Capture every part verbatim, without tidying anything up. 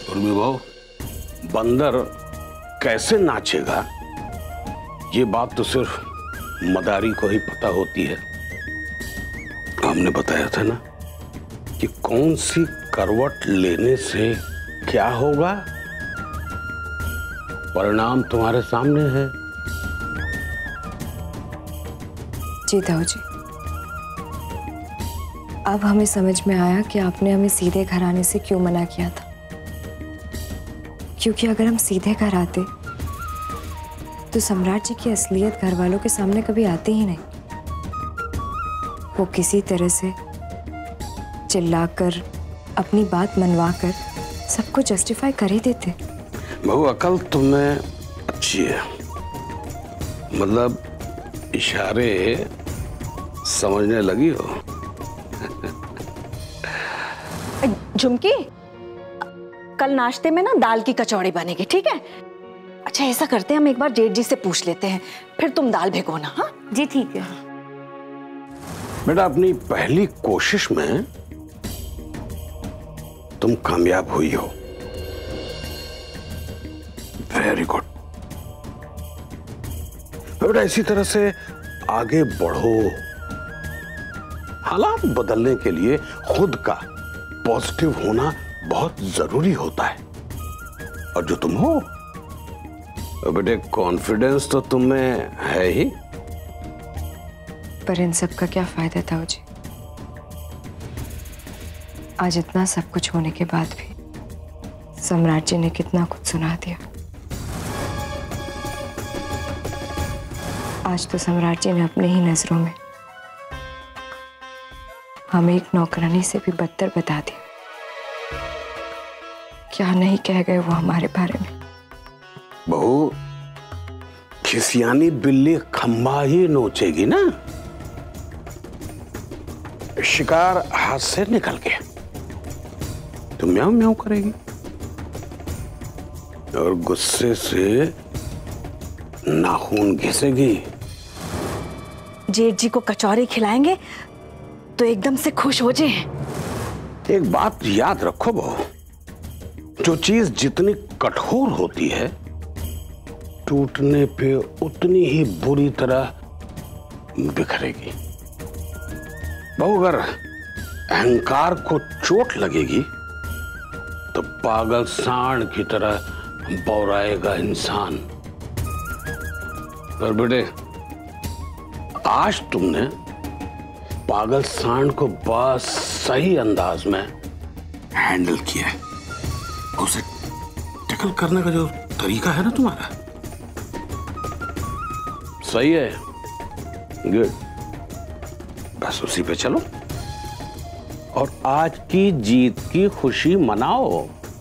उर्मी बहू, बंदर कैसे नाचेगा ये बात तो सिर्फ मदारी को ही पता होती है। हमने बताया था ना कि कौन सी करवट लेने से क्या होगा, परिणाम तुम्हारे सामने है। जी ताऊ जी, अब हमें समझ में आया कि आपने हमें सीधे घर आने से क्यों मना किया था। क्योंकि अगर हम सीधे घर आते तो सम्राट जी की असलियत घर वालों के सामने कभी आती ही नहीं। वो किसी तरह से चिल्लाकर अपनी बात मनवाकर सबको जस्टिफाई कर ही देते। बहू, अकल तुम्हें अच्छी है, मतलब इशारे समझने लगी हो। झुमकी, कल नाश्ते में ना दाल की कचौड़ी बनेगी, ठीक है? अच्छा ऐसा करते हैं, हम एक बार जेठ जी से पूछ लेते हैं, फिर तुम दाल भिगोना। हाँ जी ठीक है। बेटा, अपनी पहली कोशिश में तुम कामयाब हुई हो, वेरी गुड। बेटा इसी तरह से आगे बढ़ो। हालात बदलने के लिए खुद का पॉजिटिव होना बहुत जरूरी होता है, और जो तुम हो बेटे, कॉन्फिडेंस तो तुम में है ही। पर इन सब का क्या फायदा था जी? आज इतना सब कुछ होने के बाद भी सम्राट जी ने कितना कुछ सुना दिया। आज तो सम्राट जी ने अपने ही नजरों में हमें एक नौकरानी से भी बदतर बता दिया। क्या नहीं कह गए वो हमारे बारे में। बहू, खिसियानी बिल्ली खंबा ही नोचेगी ना। शिकार हाथ से निकल गया तो म्याऊं म्याऊं करेगी, और गुस्से से नाखून घिसेगी। जेठ जी को कचौरी खिलाएंगे तो एकदम से खुश हो जाए। एक बात याद रखो बहू, जो चीज जितनी कठोर होती है टूटने पे उतनी ही बुरी तरह बिखरेगी। बहू, अगर अहंकार को चोट लगेगी तो पागल सांड की तरह बौराएगा इंसान। पर बेटे, आज तुमने पागल सांड को बस सही अंदाज में हैंडल किया है। उसे टैकल करने का जो तरीका है ना तुम्हारा, सही है, गुड। बस उसी पे चलो और आज की जीत की खुशी मनाओ।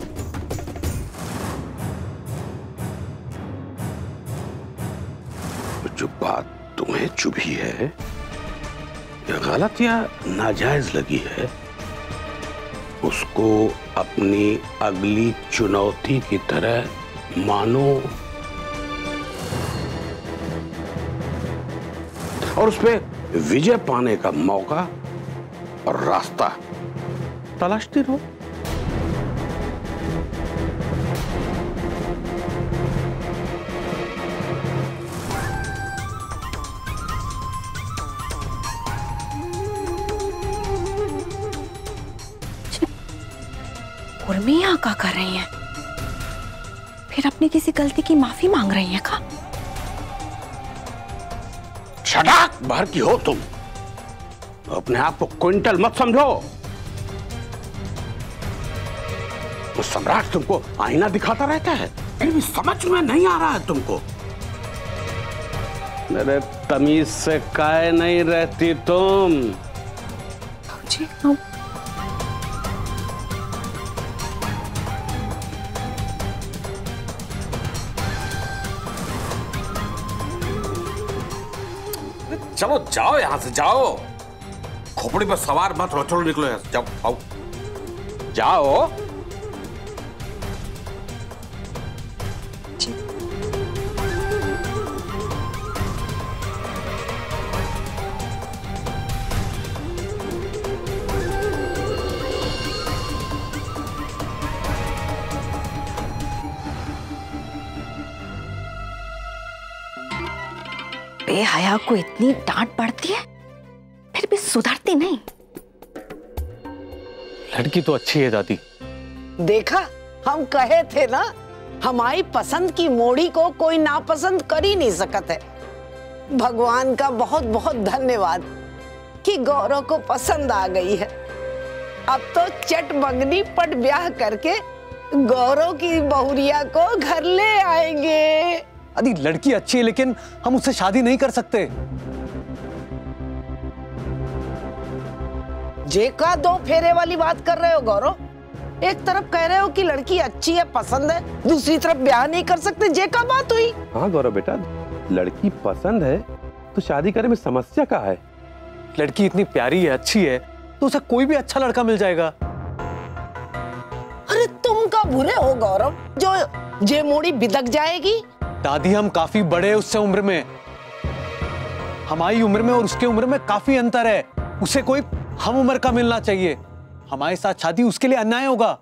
जो बात तुम्हें चुभी है या गलत या नाजायज लगी है, उसको अपनी अगली चुनौती की तरह मानो और उस पे विजय पाने का मौका और रास्ता तलाशती रहो। उर्मी यहाँ क्या कर रही हैं? फिर अपनी किसी गलती की माफी मांग रही हैं का? छटाक बाहर की हो तुम, अपने आप को क्विंटल मत समझो। वो सम्राट तुमको आईना दिखाता रहता है, फिर भी समझ में नहीं आ रहा है तुमको। मेरे तमीज से काहे नहीं रहती तुम? जी हम चलो जाओ, यहां से जाओ। खोपड़ी पर सवार मत रहो, चलो निकलो यहां से, जाओ आओ जाओ। बेहया को इतनी डांट पड़ती है, फिर भी सुधरती नहीं। लड़की तो अच्छी है दादी। देखा, हम कहे थे ना, हमारी पसंद की मोड़ी को कोई नापसंद कर ही नहीं सकत है। भगवान का बहुत बहुत धन्यवाद कि गौरव को पसंद आ गई है। अब तो चट मंगनी पट ब्याह करके गौरव की बहुरिया को घर ले आएंगे। दादी लड़की अच्छी है, लेकिन हम उससे शादी नहीं कर सकते। जे का दो फेरे वाली बात कर रहे हो गौरव? एक तरफ कह रहे हो कि लड़की अच्छी है, पसंद है, दूसरी तरफ ब्याह नहीं कर सकते। जे का बात हुई? हाँ गौरव बेटा, लड़की पसंद है तो शादी करने में समस्या क्या है? लड़की इतनी प्यारी है, अच्छी है, तो उसे कोई भी अच्छा लड़का मिल जाएगा। अरे तुम का बुरे हो गौरव, जो जे मोड़ी बिदक जाएगी। दादी हम काफी बड़े हैं उससे उम्र में। हमारी उम्र में और उसके उम्र में काफी अंतर है। उसे कोई हम उम्र का मिलना चाहिए। हमारे साथ शादी उसके लिए अन्याय होगा।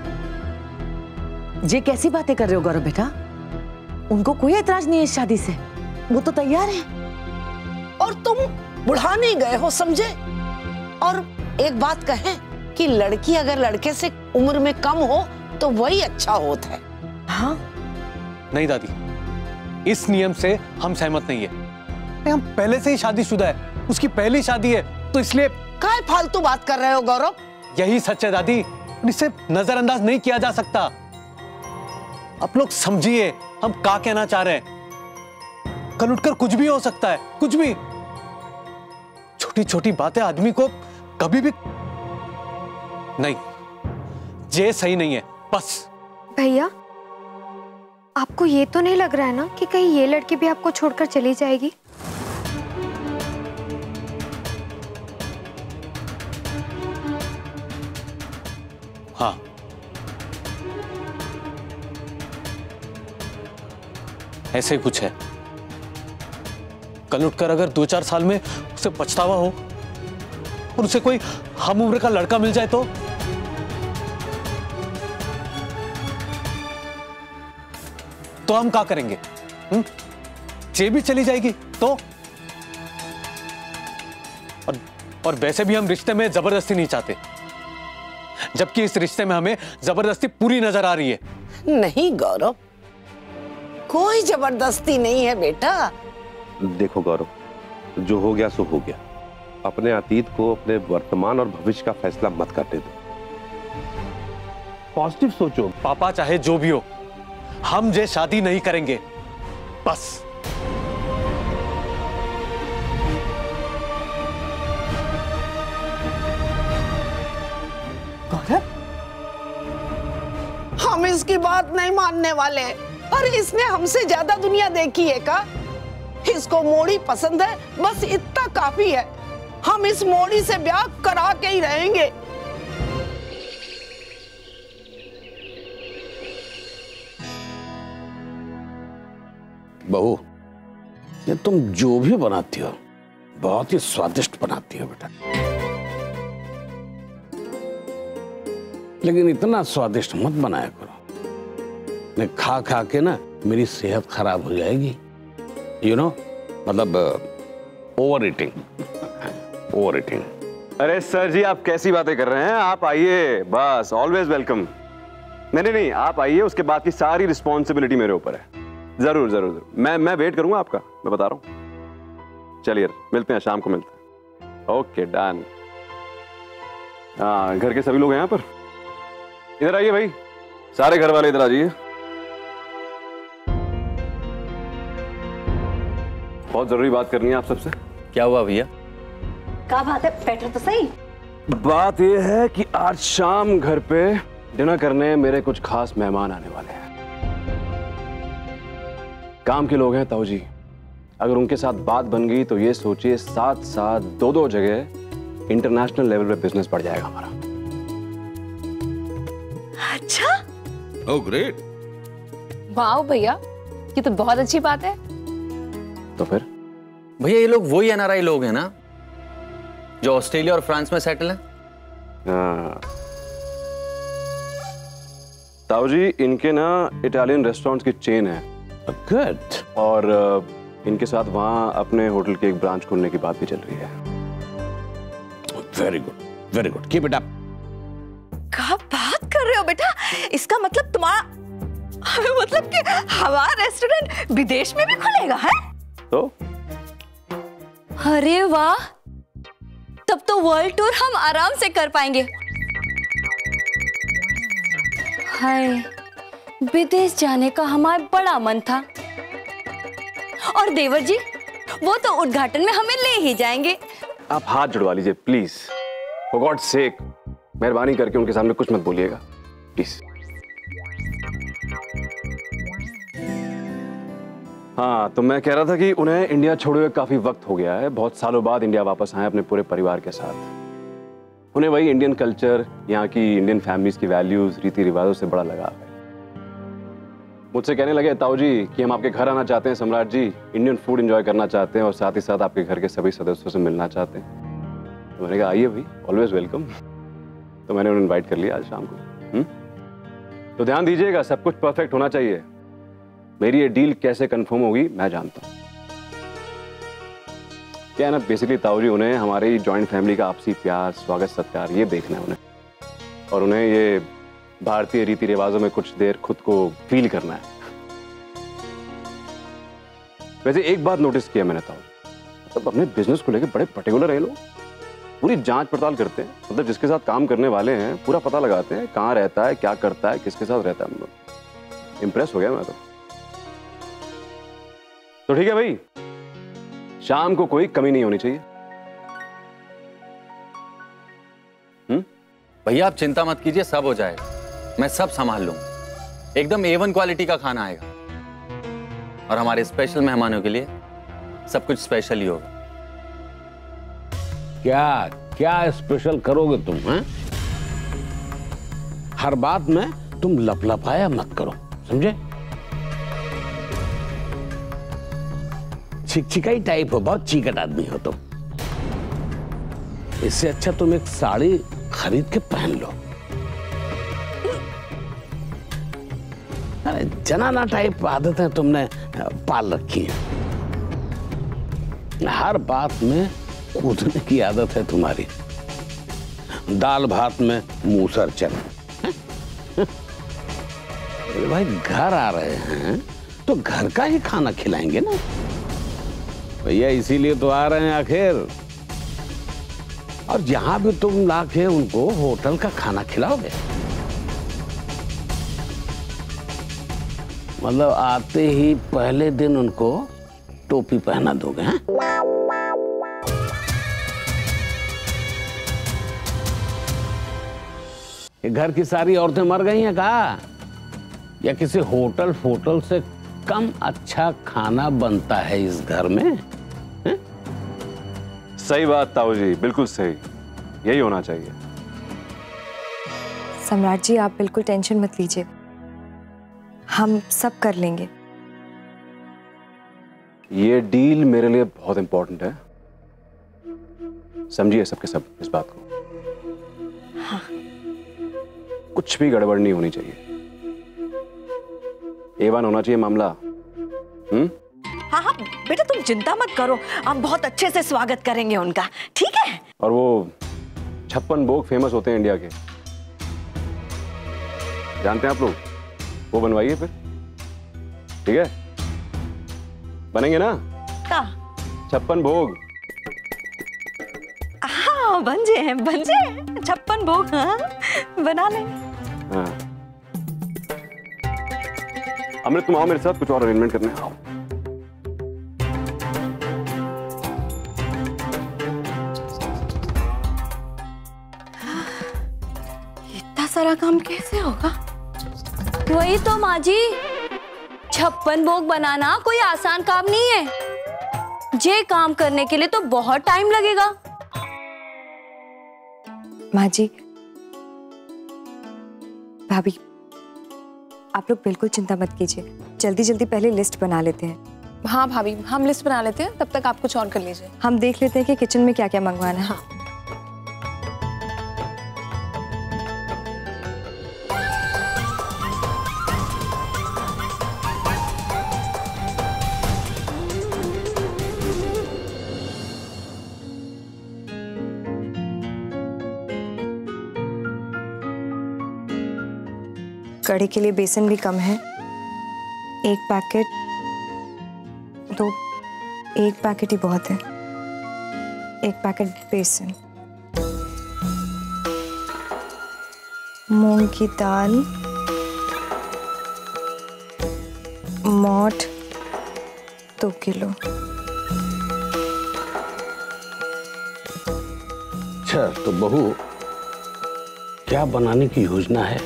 ये कैसी बातें कर रहे हो गौरव बेटा? उनको कोई एतराज नहीं है इस शादी से, वो तो तैयार है। और तुम बुढ़ा नहीं गए हो, समझे? और एक बात कहें कि लड़की अगर लड़के से उम्र में कम हो तो वही अच्छा होता है। हाँ? नहीं दादी, इस नियम से हम सहमत नहीं है। हम पहले से ही शादीशुदा है, उसकी पहली शादी है, तो इसलिए काय फालतू बात कर रहे हो गौरव? यही सच है दादी, इसे नजरअंदाज नहीं किया जा सकता। आप लोग समझिए हम क्या कहना चाह रहे हैं। कल उठकर कुछ भी हो सकता है, कुछ भी। छोटी छोटी बातें आदमी को कभी भी नहीं, ये सही नहीं है बस। भैया, आपको ये तो नहीं लग रहा है ना कि कहीं ये लड़की भी आपको छोड़कर चली जाएगी? हाँ, ऐसे कुछ है। कल उठकर अगर दो चार साल में उसे पछतावा हो और उसे कोई हम उम्र का लड़का मिल जाए तो तो हम क्या करेंगे? हम्म? जे भी चली जाएगी तो? और, और वैसे भी हम रिश्ते में जबरदस्ती नहीं चाहते, जबकि इस रिश्ते में हमें जबरदस्ती पूरी नजर आ रही है। नहीं गौरव, कोई जबरदस्ती नहीं है बेटा। देखो गौरव, जो हो गया सो हो गया। अपने अतीत को अपने वर्तमान और भविष्य का फैसला मत करने दो। पॉजिटिव सोचो। पापा चाहे जो भी हो, हम जे शादी नहीं करेंगे बस। गौरव, हम इसकी बात नहीं मानने वाले। अरे इसने हमसे ज्यादा दुनिया देखी है का? इसको मोड़ी पसंद है, बस इतना काफी है। हम इस मोड़ी से ब्याह करा के ही रहेंगे। बहू, ये तुम जो भी बनाती हो बहुत ही स्वादिष्ट बनाती हो बेटा, लेकिन इतना स्वादिष्ट मत बनाया करो। मैं खा खा के ना मेरी सेहत खराब हो जाएगी। यू नो, मतलब ओवर ईटिंग, ओवर ईटिंग। अरे सर जी, आप कैसी बातें कर रहे हैं? आप आइए, बस ऑलवेज वेलकम। नहीं नहीं नहीं, आप आइए, उसके बाद की सारी रिस्पॉन्सिबिलिटी मेरे ऊपर है। जरूर जरूर जरूर, मैं मैं वेट करूंगा आपका, मैं बता रहा हूँ। चलिए मिलते हैं, शाम को मिलते हैं। Okay done. हाँ, घर के सभी लोग हैं यहाँ पर? इधर आइए भाई, सारे घर वाले इधर आ जाइए। बहुत जरूरी बात करनी है आप सबसे। क्या हुआ भैया? क्या बात है, बैठो तो सही। बात यह है कि आज शाम घर पे डिनर करने मेरे कुछ खास मेहमान आने वाले हैं। काम के लोग हैं ताऊ जी। अगर उनके साथ बात बन गई तो ये सोचिए साथ साथ दो दो जगह इंटरनेशनल लेवल पे बिजनेस बढ़ जाएगा हमारा। अच्छा? Oh great. वाह भैया, ये तो बहुत अच्छी बात है। तो फिर भैया ये लोग वही एनआरआई लोग हैं ना जो ऑस्ट्रेलिया और फ्रांस में सेटल हैं? हाँ ताऊ जी, इनके ना इटालियन रेस्टोरेंट्स की चेन है। गुड। और इनके साथ वहाँ अपने होटल के एक ब्रांच खोलने की बात भी चल रही है। Very good, very good, keep it up. क्या बात कर रहे हो बेटा? इसका मतलब तुम्हारा मतलब कि हमारा रेस्टोरेंट विदेश में भी खुलेगा है? तो अरे वाह, तब तो वर्ल्ड टूर हम आराम से कर पाएंगे। हाय, विदेश जाने का हमारा बड़ा मन था। और देवर जी, वो तो उद्घाटन में हमें ले ही जाएंगे। आप हाथ जुड़वा लीजिए प्लीज, फॉर गॉड सेक। मेहरबानी करके उनके सामने कुछ मत बोलिएगा प्लीज। हाँ, तो मैं कह रहा था कि उन्हें इंडिया छोड़े हुए काफी वक्त हो गया है। बहुत सालों बाद इंडिया वापस आए अपने पूरे परिवार के साथ। उन्हें वही इंडियन कल्चर, यहाँ की इंडियन फैमिलीज की वैल्यूज, रीति रिवाजों से बड़ा लगाव है। मुझसे कहने लगे ताऊ जी कि हम आपके घर आना चाहते हैं सम्राट जी, इंडियन फूड एंजॉय करना चाहते हैं और साथ ही साथ आपके घर के सभी सदस्यों से मिलना चाहते हैं। तो मैंने कहा आइए भाई, ऑलवेज वेलकम। तो मैंने उन्हें इनवाइट कर लिया आज शाम को। हुँ? तो ध्यान दीजिएगा, सब कुछ परफेक्ट होना चाहिए। मेरी ये डील कैसे कंफर्म होगी मैं जानता हूँ। क्या है ना, बेसिकली ताऊ जी, उन्हें हमारी जॉइंट फैमिली का आपसी प्यार, स्वागत, सत्कार ये देखना है उन्हें, और उन्हें ये भारतीय रीति रिवाजों में कुछ देर खुद को फील करना है। वैसे एक बात नोटिस किया मैंने ताऊ, मतलब अपने बिजनेस को लेकर बड़े पर्टिकुलर है लोग। पूरी जांच पड़ताल करते हैं, मतलब जिसके साथ काम करने वाले हैं पूरा पता लगाते हैं, कहाँ रहता है, क्या करता है, किसके साथ रहता है। मतलब इंप्रेस हो गया मैं तो। तो ठीक है भाई, शाम को कोई कमी नहीं होनी चाहिए। हम्म भैया आप चिंता मत कीजिए, सब हो जाएगा, मैं सब संभाल लूंगा। एकदम ए वन क्वालिटी का खाना आएगा और हमारे स्पेशल मेहमानों के लिए सब कुछ स्पेशल ही होगा। क्या क्या स्पेशल करोगे तुम हैं? हर बात में तुम लपलपाया मत करो, समझे? चिकचिकाई टाइप हो, बहुत चीकट आदमी हो तुम। इससे अच्छा तुम एक साड़ी खरीद के पहन लो। अरे जनाना टाइप आदतें तुमने पाल रखी हैं। हर बात में कूदने की आदत है तुम्हारी। दाल भात में मूसर चल। भाई घर आ रहे हैं तो घर का ही खाना खिलाएंगे ना भैया, इसीलिए तो आ रहे हैं आखिर। और जहां भी तुम लाके उनको होटल का खाना खिलाओगे, मतलब आते ही पहले दिन उनको टोपी पहना दोगे हैं? ये घर की सारी औरतें मर गई हैं कहा, या किसी होटल फोटल से कम अच्छा खाना बनता है इस घर में? है? सही बात ताऊ जी, बिल्कुल सही, यही होना चाहिए। सम्राट जी आप बिल्कुल टेंशन मत लीजिए, हम सब कर लेंगे। ये डील मेरे लिए बहुत इंपॉर्टेंट है, समझिए सबके सब इस बात को। हाँ। कुछ भी गड़बड़ नहीं होनी चाहिए, एवन होना चाहिए मामला। हम्म हाँ हाँ बेटा तुम चिंता मत करो, हम बहुत अच्छे से स्वागत करेंगे उनका, ठीक है? और वो छप्पन भोग फेमस होते हैं इंडिया के, जानते हैं आप लोग, वो बनवाइए फिर, ठीक है? बनेंगे ना का छप्पन भोग? हाँ बन जाए बन जाए छप्पन भोग, हाँ बना लेंगे। हाँ अमृत तुम आओ मेरे साथ, कुछ और अरेंजमेंट करने। आओ। इतना सारा काम कैसे होगा? वही तो माँ जी, छप्पन भोग बनाना कोई आसान काम नहीं है। ये काम करने के लिए तो बहुत टाइम लगेगा। माँ जी, भाभी, आप लोग बिल्कुल चिंता मत कीजिए, जल्दी जल्दी पहले लिस्ट बना लेते हैं। हाँ भाभी, हम लिस्ट बना लेते हैं, तब तक आप कुछ और कर लीजिए। हम देख लेते हैं कि किचन में क्या क्या मंगवाना है। हाँ। कढ़ी के लिए बेसन भी कम है। एक पैकेट दो एक पैकेट ही बहुत है। एक पैकेट बेसन, मूंग की दाल, मोठ दो किलो। अच्छा तो बहू, क्या बनाने की योजना है?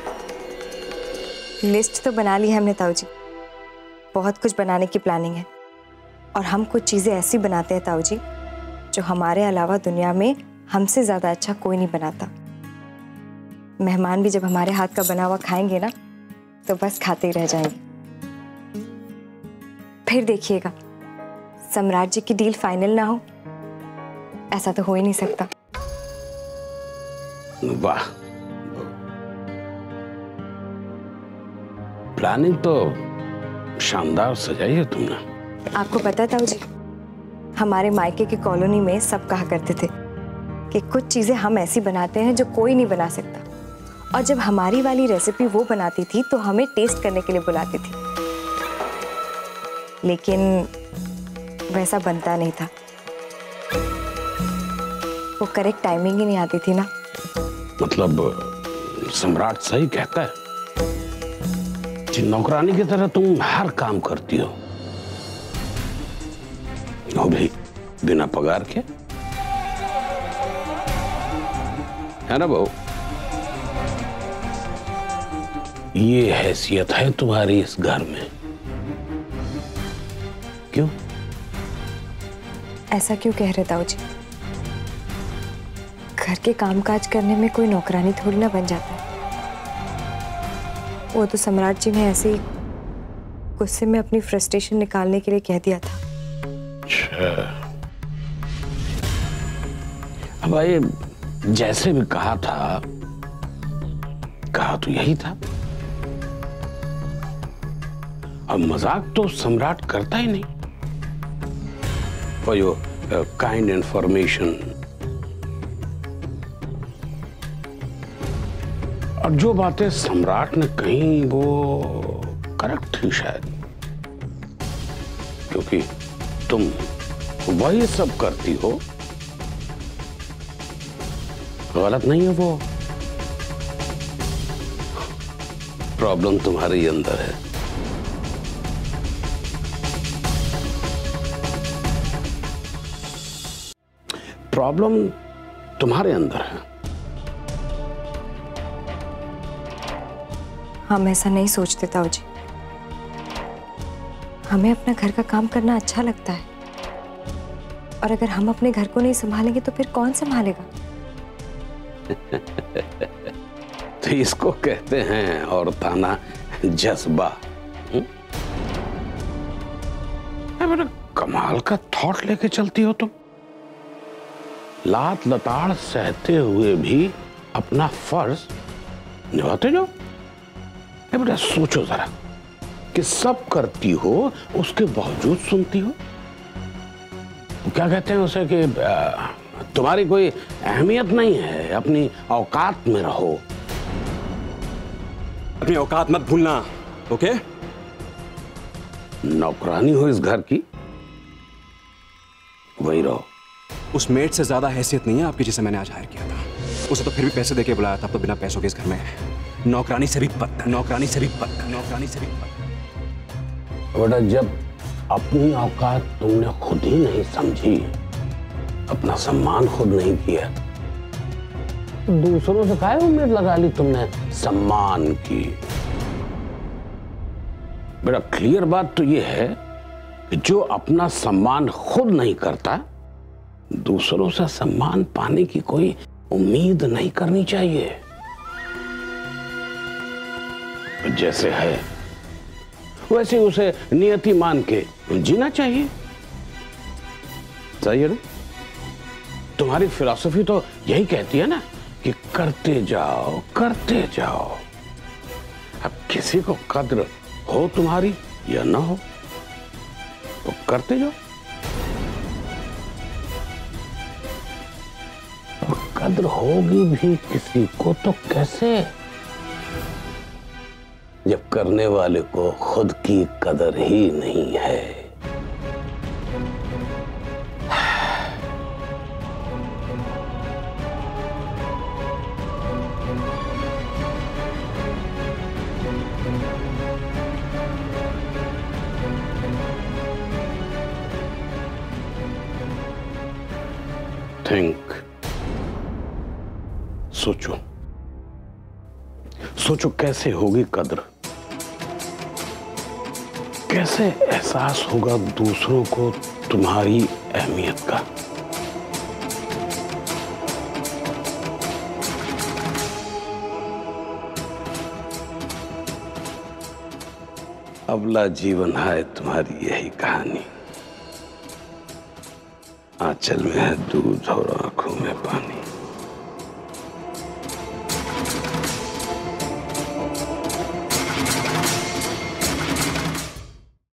लिस्ट तो बना ली है हमने ताऊ जी। बहुत कुछ बनाने की प्लानिंग है और हम कुछ चीजें ऐसी बनाते हैं ताऊ जी जो हमारे अलावा दुनिया में हमसे ज्यादा अच्छा कोई नहीं बनाता। मेहमान भी जब हमारे हाथ का बना हुआ खाएंगे ना तो बस खाते ही रह जाएंगे। फिर देखिएगा सम्राट जी की डील फाइनल ना हो, ऐसा तो हो ही नहीं सकता। वाह, प्लानिंग तो शानदार सजाई है तुमने। आपको पता है ताऊ जी, हमारे मायके की कॉलोनी में सब कहा करते थे कि कुछ चीजें हम ऐसी बनाते हैं जो कोई नहीं बना सकता, और जब हमारी वाली रेसिपी वो बनाती थी तो हमें टेस्ट करने के लिए बुलाती थी, लेकिन वैसा बनता नहीं था। वो करेक्ट टाइमिंग ही नहीं आती थी ना। मतलब सम्राट सही कहता है कि नौकरानी की तरह तुम हर काम करती हो, वो भी बिना पगार के, है ना बहू? ये हैसियत है तुम्हारी इस घर में। क्यों? ऐसा क्यों कह रहे ताऊ जी? घर के कामकाज करने में कोई नौकरानी थोड़ी ना बन जाता है। वो तो सम्राट जी ने ऐसे ही गुस्से में अपनी फ्रस्ट्रेशन निकालने के लिए कह दिया था। अब भाई जैसे भी कहा था, कहा तो यही था। अब मजाक तो सम्राट करता ही नहीं। फॉर योर काइंड इंफॉर्मेशन, और जो बातें सम्राट ने कही वो करेक्ट थी शायद, क्योंकि तुम वही सब करती हो। गलत नहीं है वो। प्रॉब्लम तुम्हारे ही अंदर है। प्रॉब्लम तुम्हारे अंदर है। हम ऐसा नहीं सोचते ताऊ जी। हमें अपना घर का काम करना अच्छा लगता है, और अगर हम अपने घर को नहीं संभालेंगे तो फिर कौन संभालेगा? तो इसको कहते हैं औरताना जज्बा। बेटा कमाल का थॉट लेके चलती हो तुम। लात लताड़ सहते हुए भी अपना फर्ज निभाते जाओ। बेटा सोचो जरा कि सब करती हो उसके बावजूद सुनती हो। क्या कहते हैं उसे कि तुम्हारी कोई अहमियत नहीं है, अपनी औकात में रहो। अपनी औकात मत भूलना, ओके? नौकरानी हो इस घर की, वही रहो। उस मेड से ज्यादा हैसियत नहीं है आपकी जिसे मैंने आज हायर किया था। उसे तो फिर भी पैसे देके बुलाया था, तो बिना पैसों के इस घर में नौकरानी से भी बदतर, नौकरानी से भी बदतर, नौकरानी से भी बदतर। बेटा जब अपनी औकात तुमने खुद ही नहीं समझी, अपना सम्मान खुद नहीं किया, तो दूसरों से काहे उम्मीद लगा ली तुमने सम्मान की? बेटा क्लियर बात तो ये है कि जो अपना सम्मान खुद नहीं करता, दूसरों से सम्मान पाने की कोई उम्मीद नहीं करनी चाहिए। जैसे है वैसे उसे नियति मान के जीना चाहिए। सही है ना? तुम्हारी फिलॉसफी तो यही कहती है ना कि करते जाओ करते जाओ। अब किसी को कद्र हो तुम्हारी या ना हो, तो करते जाओ। और कद्र होगी भी किसी को तो कैसे? जब करने वाले को खुद की कदर ही नहीं है। थिंक, सोचो सोचो कैसे होगी कद्र, कैसे एहसास होगा दूसरों को तुम्हारी अहमियत का। अबला जीवन है तुम्हारी यही कहानी। आंचल में है दूध और आंखों में पानी।